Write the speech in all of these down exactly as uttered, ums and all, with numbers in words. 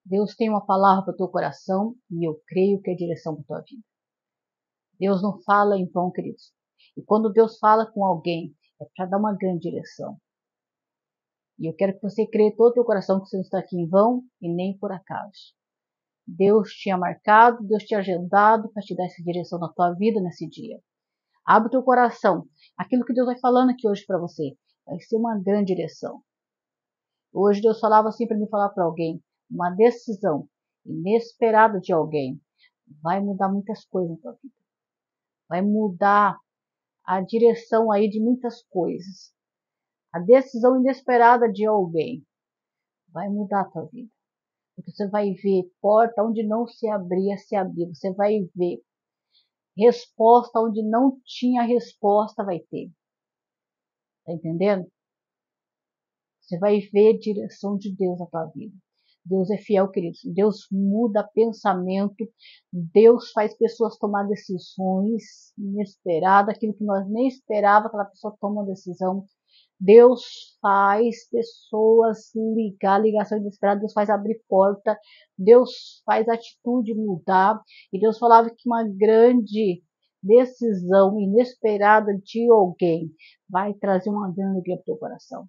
Deus tem uma palavra para o teu coração e eu creio que é direção para a tua vida. Deus não fala em vão, queridos. E quando Deus fala com alguém, é para dar uma grande direção. E eu quero que você creia todo o teu coração que você não está aqui em vão e nem por acaso. Deus tinha marcado, Deus tinha agendado para te dar essa direção na tua vida nesse dia. Abre o teu coração. Aquilo que Deus vai falando aqui hoje para você vai ser uma grande direção. Hoje Deus falava assim para mim falar para alguém. Uma decisão inesperada de alguém vai mudar muitas coisas na tua vida. Vai mudar a direção aí de muitas coisas. A decisão inesperada de alguém vai mudar a tua vida. Porque você vai ver porta onde não se abria, se abrir. Você vai ver resposta onde não tinha resposta, vai ter. Tá entendendo? Você vai ver a direção de Deus na tua vida. Deus é fiel, queridos. Deus muda pensamento. Deus faz pessoas tomar decisões inesperadas. Aquilo que nós nem esperávamos, aquela pessoa toma uma decisão. Deus faz pessoas ligar, ligação inesperada. Deus faz abrir porta. Deus faz a atitude mudar. E Deus falava que uma grande decisão inesperada de alguém vai trazer uma grande alegria para o teu coração.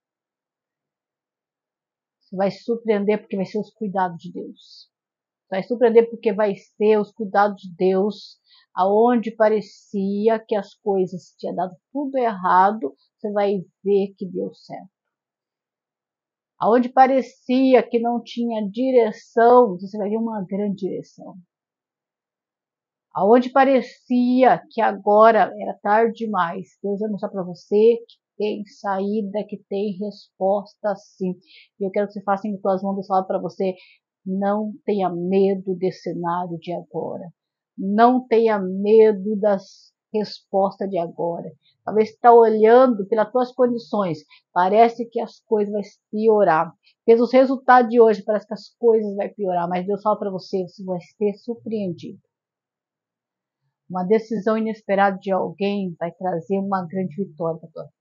Você vai se surpreender porque vai ser os cuidados de Deus. Vai se surpreender porque vai ser os cuidados de Deus. Aonde parecia que as coisas tinham dado tudo errado, você vai ver que deu certo. Aonde parecia que não tinha direção, você vai ver uma grande direção. Aonde parecia que agora era tarde demais, Deus vai mostrar para você que tem saída, que tem resposta sim. E eu quero que você faça em tuas mãos e fale para você, não tenha medo desse cenário de agora. Não tenha medo das respostas de agora. Talvez você está olhando pelas tuas condições, parece que as coisas vão piorar. Pelos resultados de hoje, parece que as coisas vão piorar, mas Deus fala para você, você vai ser surpreendido. Uma decisão inesperada de alguém vai trazer uma grande vitória para a tua vida.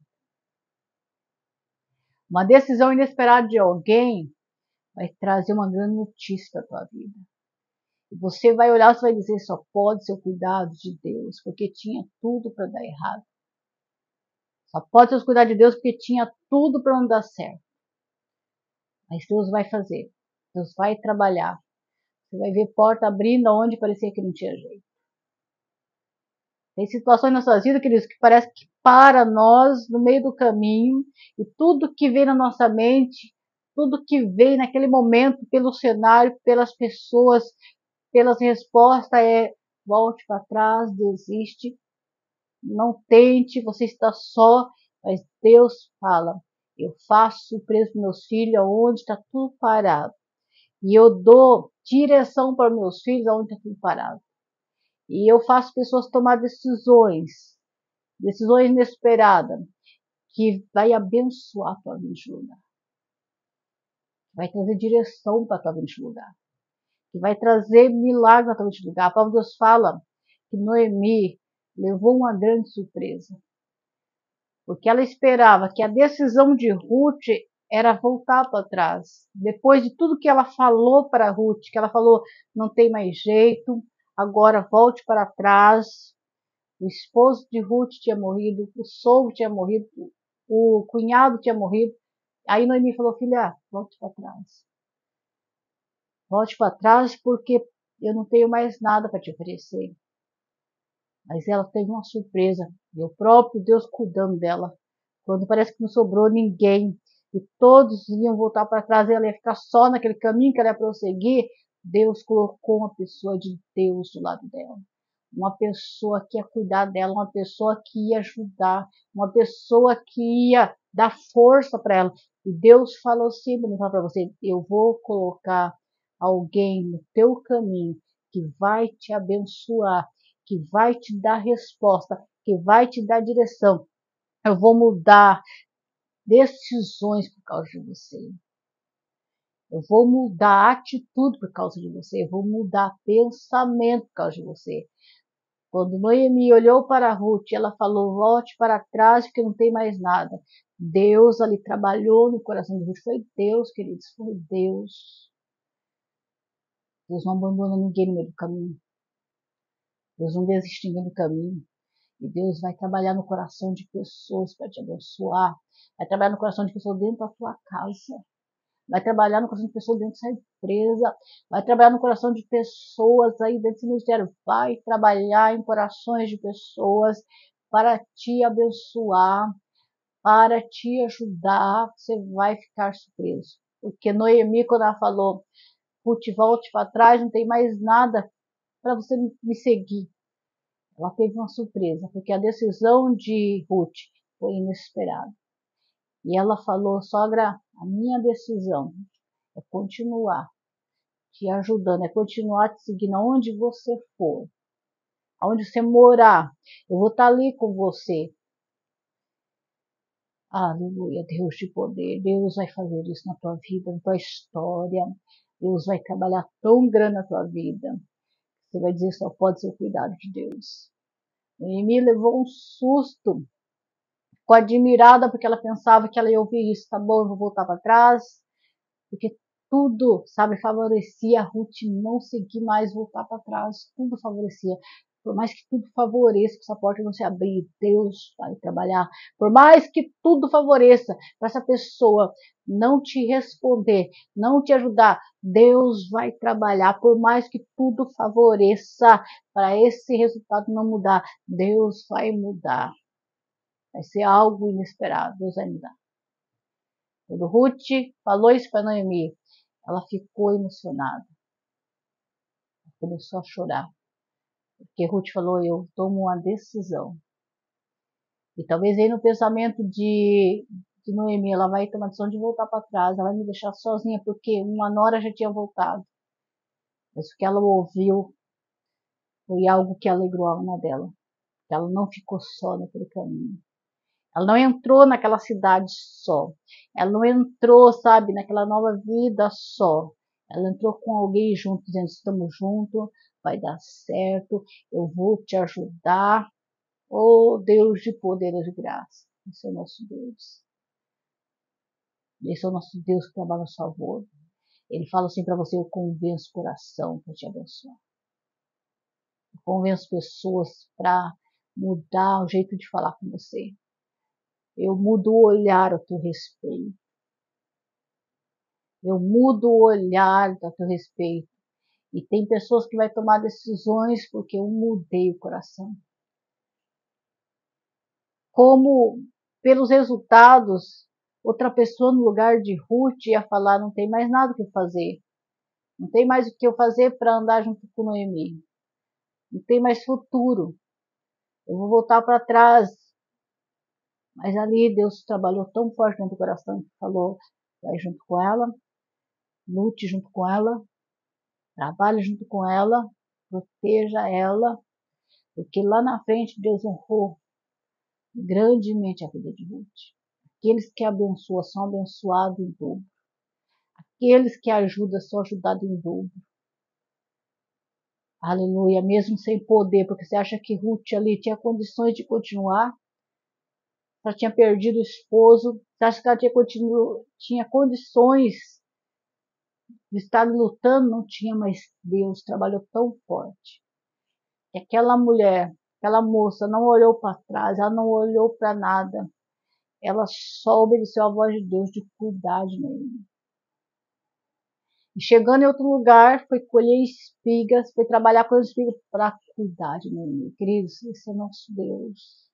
Uma decisão inesperada de alguém vai trazer uma grande notícia para a tua vida. E você vai olhar, você vai dizer, só pode ser o cuidado de Deus, porque tinha tudo para dar errado. Só pode ser o cuidado de Deus, porque tinha tudo para não dar certo. Mas Deus vai fazer. Deus vai trabalhar. Você vai ver porta abrindo onde parecia que não tinha jeito. Tem situações na sua vida, queridos, que parece que para nós no meio do caminho e tudo que vem na nossa mente, tudo que vem naquele momento, pelo cenário, pelas pessoas, pelas respostas é volte para trás, desiste, não tente, você está só, mas Deus fala, eu faço surpresa para meus filhos onde está tudo parado e eu dou direção para meus filhos onde está tudo parado. E eu faço pessoas tomar decisões, decisões inesperadas, que vai abençoar a tua vida de lugar. Vai trazer direção para a tua vida de lugar. Que vai trazer milagre na tua vida de lugar. A palavra de Deus fala que Noemi levou uma grande surpresa. Porque ela esperava que a decisão de Ruth era voltar para trás. Depois de tudo que ela falou para Ruth, que ela falou, não tem mais jeito, agora volte para trás. O esposo de Ruth tinha morrido, o sogro tinha morrido, o cunhado tinha morrido. Aí Noemi falou, filha, volte para trás. Volte para trás porque eu não tenho mais nada para te oferecer. Mas ela teve uma surpresa, e o próprio Deus cuidando dela. Quando parece que não sobrou ninguém, e todos iam voltar para trás, e ela ia ficar só naquele caminho que ela ia prosseguir, Deus colocou uma pessoa de Deus do lado dela. Uma pessoa que ia cuidar dela, uma pessoa que ia ajudar, uma pessoa que ia dar força para ela. E Deus falou assim para você, eu vou colocar alguém no teu caminho que vai te abençoar, que vai te dar resposta, que vai te dar direção. Eu vou mudar decisões por causa de você. Eu vou mudar atitude por causa de você. Eu vou mudar pensamento por causa de você. Quando Noemi olhou para Ruth, ela falou, volte para trás porque não tem mais nada. Deus ali trabalhou no coração de Ruth. Foi Deus, queridos, foi Deus. Deus não abandona ninguém no meio do caminho. Deus não desiste ninguém do caminho. E Deus vai trabalhar no coração de pessoas para te abençoar. Vai trabalhar no coração de pessoas dentro da tua casa. Vai trabalhar no coração de pessoas dentro dessa empresa. Vai trabalhar no coração de pessoas aí dentro desse ministério. Vai trabalhar em corações de pessoas para te abençoar, para te ajudar. Você vai ficar surpreso. Porque Noemi, quando ela falou, Ruth, volte para trás, não tem mais nada para você me seguir. Ela teve uma surpresa, porque a decisão de Ruth foi inesperada. E ela falou, sogra, a minha decisão é continuar te ajudando, é continuar te seguindo aonde você for, aonde você morar. Eu vou estar ali com você. Aleluia, Deus de poder. Deus vai fazer isso na tua vida, na tua história. Deus vai trabalhar tão grande na tua vida. Você vai dizer, só pode ser o cuidado de Deus. Noemi levou um susto. Ficou admirada porque ela pensava que ela ia ouvir isso. Tá bom, eu vou voltar para trás. Porque tudo, sabe, favorecia a Ruth não seguir mais, voltar para trás. Tudo favorecia. Por mais que tudo favoreça, que essa porta não se abrir, Deus vai trabalhar. Por mais que tudo favoreça para essa pessoa não te responder, não te ajudar, Deus vai trabalhar. Por mais que tudo favoreça para esse resultado não mudar, Deus vai mudar. Vai ser algo inesperado, Deus vai mudar. Quando Ruth falou isso para Noemi, ela ficou emocionada. Ela começou a chorar. Porque Ruth falou, eu tomo uma decisão. E talvez aí no pensamento de, de Noemi, ela vai tomar a decisão de voltar para trás, ela vai me deixar sozinha, porque uma nora já tinha voltado. Mas o que ela ouviu foi algo que alegrou a alma dela. Ela não ficou só naquele caminho. Ela não entrou naquela cidade só. Ela não entrou, sabe, naquela nova vida só. Ela entrou com alguém junto, dizendo, estamos juntos, vai dar certo, eu vou te ajudar. Oh, Deus de poder e de graça. Esse é o nosso Deus. Esse é o nosso Deus que trabalha a nosso favor. Ele fala assim para você, eu convenço o coração para te abençoar. Eu convenço pessoas para mudar o jeito de falar com você. Eu mudo o olhar a teu respeito. Eu mudo o olhar a teu respeito. E tem pessoas que vão tomar decisões porque eu mudei o coração. Como pelos resultados, outra pessoa no lugar de Ruth ia falar, não tem mais nada o que fazer. Não tem mais o que eu fazer para andar junto com Noemi. Não tem mais futuro. Eu vou voltar para trás. Mas ali Deus trabalhou tão forte dentro do coração que falou, vai junto com ela, lute junto com ela, trabalhe junto com ela, proteja ela, porque lá na frente Deus honrou grandemente a vida de Ruth. Aqueles que abençoam são abençoados em dobro. Aqueles que ajudam são ajudados em dobro. Aleluia, mesmo sem poder, porque você acha que Ruth ali tinha condições de continuar? Ela tinha perdido o esposo, você acha que ela tinha, continu... tinha condições de estar lutando? Não tinha, mas Deus trabalhou tão forte. E aquela mulher, aquela moça não olhou para trás, ela não olhou para nada. Ela só obedeceu a voz de Deus de cuidar de Noemi. E chegando em outro lugar, foi colher espigas, foi trabalhar com as espigas para cuidar de Noemi. Queridos, esse é nosso Deus.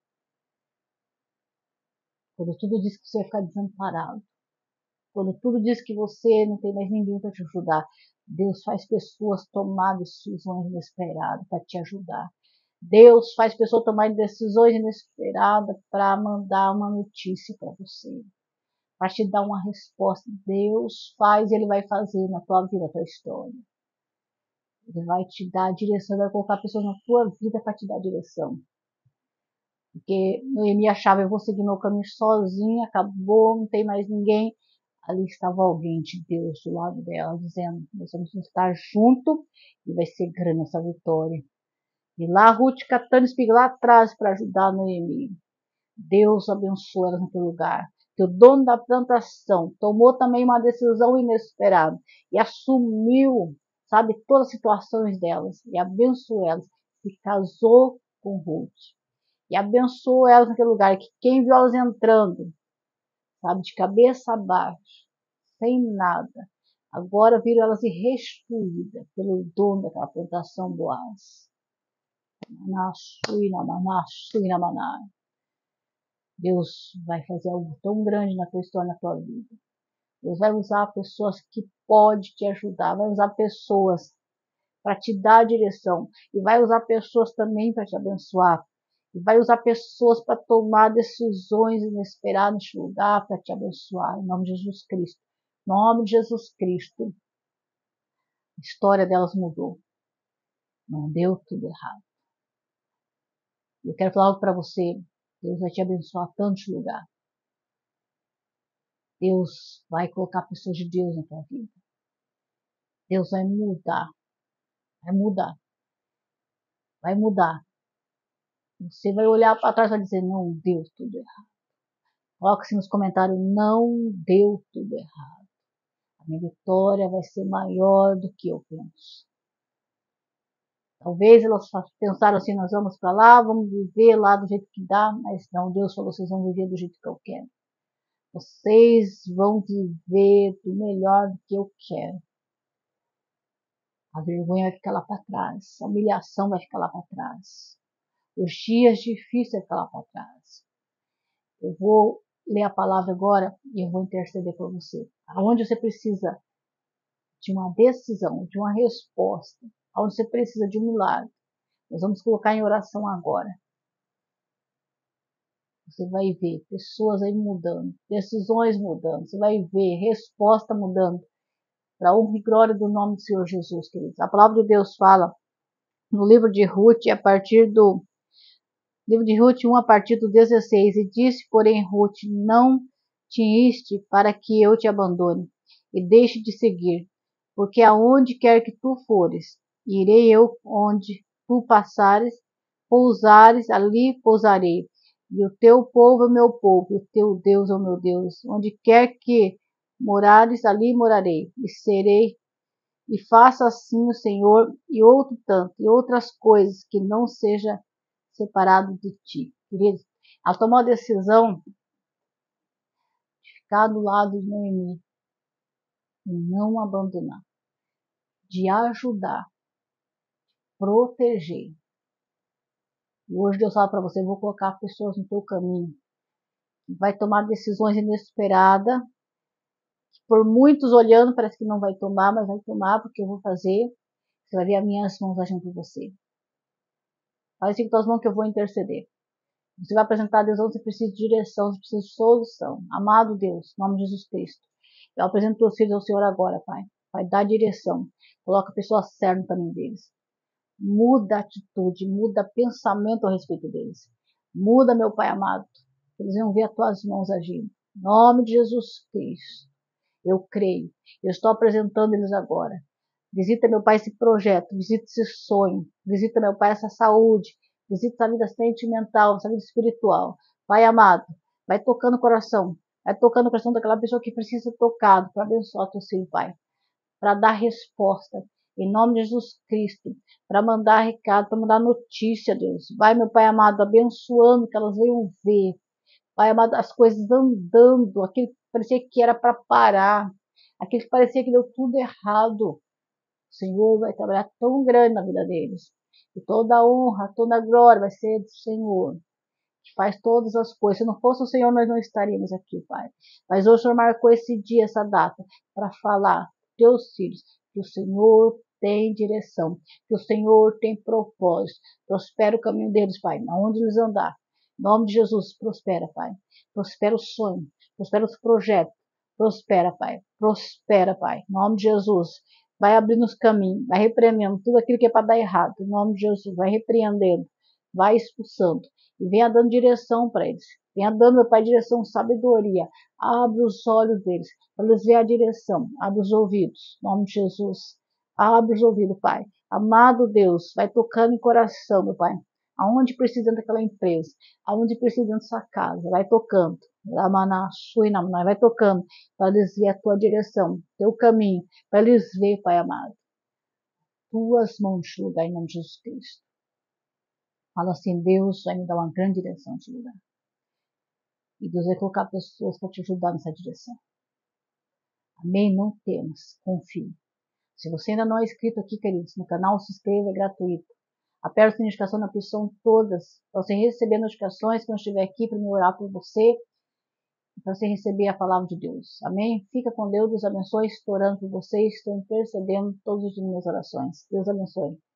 Quando tudo diz que você vai ficar desamparado, quando tudo diz que você não tem mais ninguém para te ajudar, Deus faz pessoas tomar decisões inesperadas para te ajudar. Deus faz pessoas tomar decisões inesperadas para mandar uma notícia para você, para te dar uma resposta. Deus faz e Ele vai fazer na tua vida, na tua história. Ele vai te dar direção, vai colocar pessoas na tua vida para te dar direção. Porque Noemi achava, eu vou seguir meu caminho sozinha, acabou, não tem mais ninguém. Ali estava alguém de Deus do lado dela, dizendo, nós vamos estar juntos e vai ser grande essa vitória. E lá Ruth catando espiga lá atrás para ajudar Noemi. Deus abençoou ela naquele lugar. Que o dono da plantação tomou também uma decisão inesperada e assumiu, sabe todas as situações delas, e abençoa elas, e casou com Ruth, e abençoa elas naquele lugar, que quem viu elas entrando, sabe, de cabeça abaixo, sem nada, agora viram elas restituídas pelo dono daquela plantação Boaz. Deus vai fazer algo tão grande na tua história, na tua vida. Deus vai usar pessoas que podem te ajudar, vai usar pessoas para te dar a direção, e vai usar pessoas também para te abençoar, e vai usar pessoas para tomar decisões inesperadas neste lugar para te abençoar, em nome de Jesus Cristo. Em nome de Jesus Cristo, a história delas mudou. Não deu tudo errado. Eu quero falar algo para você. Deus vai te abençoar tanto neste lugar. Deus vai colocar pessoas de Deus na tua vida. Deus vai mudar. Vai mudar. Vai mudar. Você vai olhar para trás e vai dizer, não deu tudo errado. Coloque assim nos comentários, não deu tudo errado. A minha vitória vai ser maior do que eu penso. Talvez elas pensaram assim, nós vamos para lá, vamos viver lá do jeito que dá, mas não, Deus falou, vocês vão viver do jeito que eu quero. Vocês vão viver do melhor do que eu quero. A vergonha vai ficar lá para trás, a humilhação vai ficar lá para trás. Os dias difíceis vai ficar lá para trás. Eu vou ler a palavra agora e eu vou interceder por você. Aonde você precisa de uma decisão, de uma resposta, aonde você precisa de um milagre, nós vamos colocar em oração agora. Você vai ver pessoas aí mudando, decisões mudando, você vai ver resposta mudando, para a honra e glória do nome do Senhor Jesus, queridos. A palavra de Deus fala no livro de Ruth, a partir do livro de Ruth um, a partir do dezesseis, e disse, porém, Ruth, não te iste para que eu te abandone e deixe de seguir, porque aonde quer que tu fores, irei eu onde tu passares, pousares, ali pousarei, e o teu povo é meu povo, e o teu Deus é o meu Deus, onde quer que morares, ali morarei, e serei, e faça assim o Senhor, e outro tanto, e outras coisas, que não seja separado de ti. Queridos, ela tomou a decisão de ficar do lado de Noemi, e não abandonar, de ajudar, proteger. E hoje Deus fala para você, eu vou colocar pessoas no teu caminho, vai tomar decisões inesperadas, por muitos olhando, parece que não vai tomar, mas vai tomar, porque eu vou fazer, você vai ver as minhas mãos agindo por você. Faz assim com tuas mãos que eu vou interceder. Você vai apresentar a Deus, você precisa de direção, você precisa de solução. Amado Deus, em nome de Jesus Cristo, eu apresento teus filhos ao Senhor agora, Pai. Pai, dá direção, coloca a pessoa certa no caminho deles. Muda a atitude, muda pensamento a respeito deles. Muda, meu Pai amado, que eles venham ver as tuas mãos agindo. Em nome de Jesus Cristo, eu creio, eu estou apresentando eles agora. Visita, meu Pai, esse projeto, visita esse sonho, visita, meu Pai, essa saúde, visita essa vida sentimental, essa vida espiritual. Pai amado, vai tocando o coração, vai tocando o coração daquela pessoa que precisa ser tocado para abençoar teu filho, Pai, para dar resposta, em nome de Jesus Cristo, para mandar recado, para mandar notícia, Deus. Vai, meu Pai amado, abençoando, que elas venham ver, Pai amado, as coisas andando, aquilo que parecia que era para parar, aquilo que parecia que deu tudo errado. O Senhor vai trabalhar tão grande na vida deles. E toda a honra, toda a glória vai ser do Senhor, que faz todas as coisas. Se não fosse o Senhor, nós não estaríamos aqui, Pai. Mas hoje o Senhor marcou esse dia, essa data, para falar teus filhos que o Senhor tem direção, que o Senhor tem propósito. Prospera o caminho deles, Pai, aonde eles andar. Em nome de Jesus, prospera, Pai. Prospera o sonho, prospera os projetos. Prospera, Pai. Prospera, Pai. Em nome de Jesus. Vai abrindo os caminhos, vai repreendendo tudo aquilo que é para dar errado. Em nome de Jesus, vai repreendendo, vai expulsando. E venha dando direção para eles. Venha dando, meu Pai, direção, sabedoria. Abre os olhos deles, para eles verem a direção. Abre os ouvidos, em nome de Jesus. Abre os ouvidos, Pai. Amado Deus, vai tocando em coração, meu Pai. Aonde precisa daquela empresa, aonde precisa da sua casa, vai tocando. Vai tocando, para eles verem a tua direção, teu caminho, para eles verem, Pai amado. tuas mãos neste lugar, em nome de Jesus Cristo. Fala assim, Deus vai me dar uma grande direção neste lugar. E Deus vai colocar pessoas para te ajudar nessa direção. Amém? Não temas, confie. Se você ainda não é inscrito aqui, queridos, no canal, se inscreva, é gratuito. Aperte a notificação na opção todas, para você receber notificações quando eu estiver aqui, para me orar por você, para você receber a palavra de Deus. Amém? Fica com Deus, Deus abençoe, estou orando por vocês, estou intercedendo todos os dias nas minhas orações. Deus abençoe.